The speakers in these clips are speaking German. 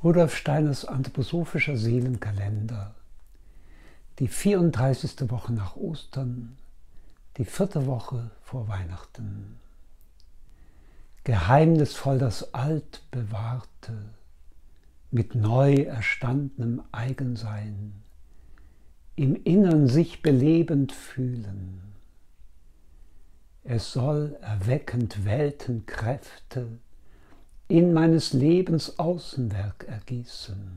Rudolf Steiners anthroposophischer Seelenkalender, die 34. Woche nach Ostern, die 4. Woche vor Weihnachten. Geheimnisvoll das Altbewahrte, mit neu erstandenem Eigensein, im Innern sich belebend fühlen. Es soll erweckend Weltenkräfte in meines Lebens Außenwerk ergießen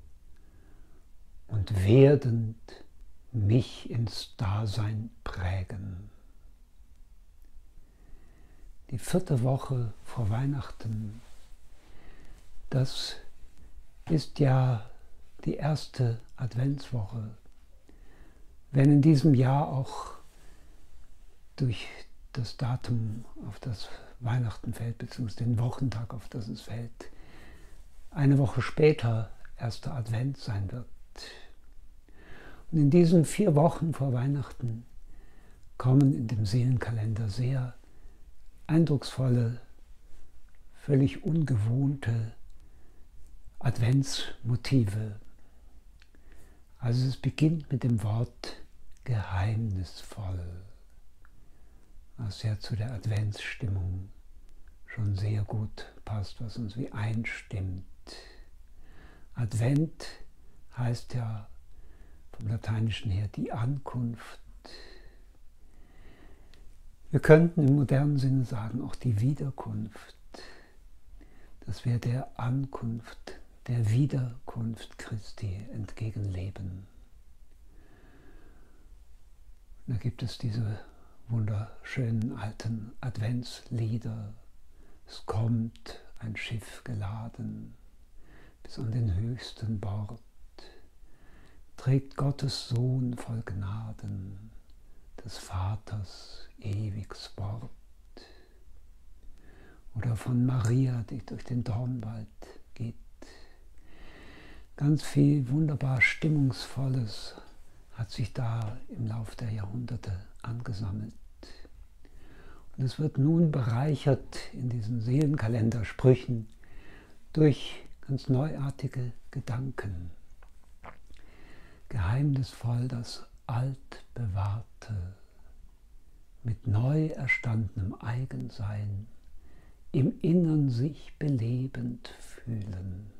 und werdend mich ins Dasein prägen. Die 4. Woche vor Weihnachten, das ist ja die erste Adventswoche, wenn in diesem Jahr auch durch das Datum, auf das Weihnachten fällt, beziehungsweise den Wochentag, auf das es fällt, eine Woche später erster Advent sein wird. Und in diesen 4 Wochen vor Weihnachten kommen in dem Seelenkalender sehr eindrucksvolle, völlig ungewohnte Adventsmotive. Also es beginnt mit dem Wort geheimnisvoll, was ja zu der Adventsstimmung schon sehr gut passt, was uns wie einstimmt. Advent heißt ja vom Lateinischen her die Ankunft. Wir könnten im modernen Sinne sagen, auch die Wiederkunft, dass wir der Ankunft, der Wiederkunft Christi entgegenleben. Da gibt es diese wunderschönen alten Adventslieder. Es kommt ein Schiff geladen bis an den höchsten Bord, trägt Gottes Sohn voll Gnaden, des Vaters ewiges Wort. Oder von Maria, die durch den Dornwald geht. Ganz viel wunderbar Stimmungsvolles hat sich da im Lauf der Jahrhunderte angesammelt. Und es wird nun bereichert in diesen Seelenkalendersprüchen durch ganz neuartige Gedanken. Geheimnisvoll das Altbewahrte, mit neu erstandenem Eigensein, im Innern sich belebend fühlen.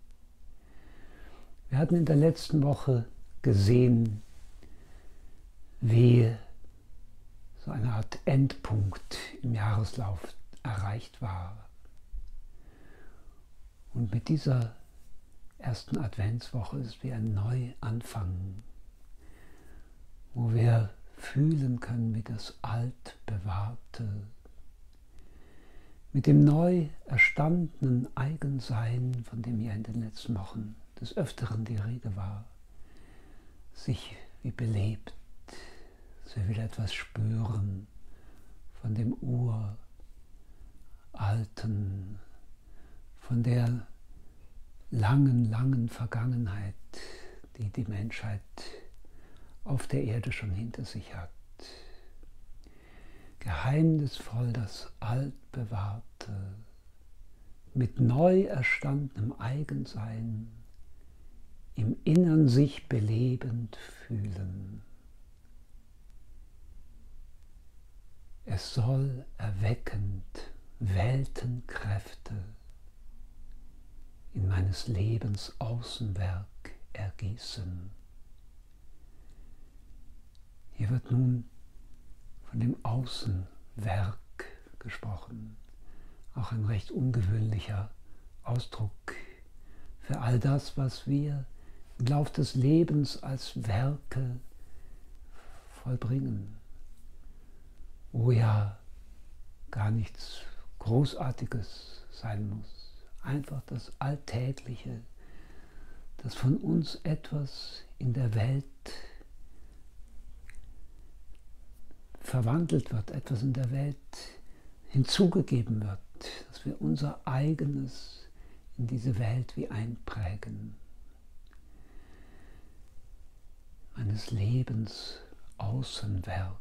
Wir hatten in der letzten Woche gesehen, wie so eine Art Endpunkt im Jahreslauf erreicht war. Und mit dieser ersten Adventswoche ist es wie ein Neuanfang, wo wir fühlen können, wie das Altbewahrte mit dem neu erstandenen Eigensein, von dem ja in den letzten Wochen des Öfteren die Rede war, sich wie belebt, dass wir wieder etwas spüren von dem Uralten, von der langen Vergangenheit, die die Menschheit auf der Erde schon hinter sich hat. Geheimnisvoll das Altbewahrte, mit neu erstandenem Eigensein, im Innern sich belebend fühlen. Es soll erweckend Weltenkräfte in meines Lebens Außenwerk ergießen. Hier wird nun von dem Außenwerk gesprochen, auch ein recht ungewöhnlicher Ausdruck für all das, was wir im Lauf des Lebens als Werke vollbringen, wo ja gar nichts Großartiges sein muss, einfach das Alltägliche, dass von uns etwas in der Welt verwandelt wird, etwas in der Welt hinzugegeben wird, dass wir unser eigenes in diese Welt wie einprägen. Meines Lebens Außenwerk.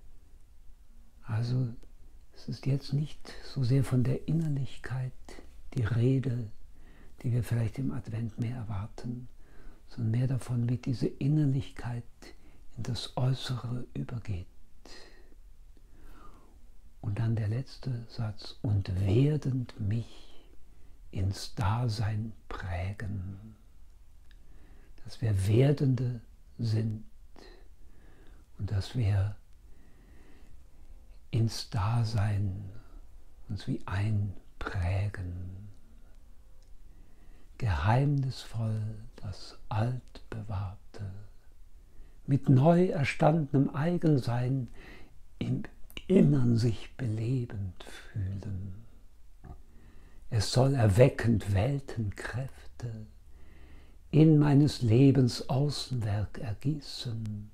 Also es ist jetzt nicht so sehr von der Innerlichkeit die Rede, die wir vielleicht im Advent mehr erwarten, sondern mehr davon, wie diese Innerlichkeit in das Äußere übergeht. Und dann der letzte Satz, und werdend mich ins Dasein prägen. Dass wir Werdende sind und dass wir ins Dasein uns wie einprägen. Geheimnisvoll das Altbewahrte, mit neu erstandenem Eigensein im Innern sich belebend fühlen. Es soll erweckend Weltenkräfte in meines Lebens Außenwerk ergießen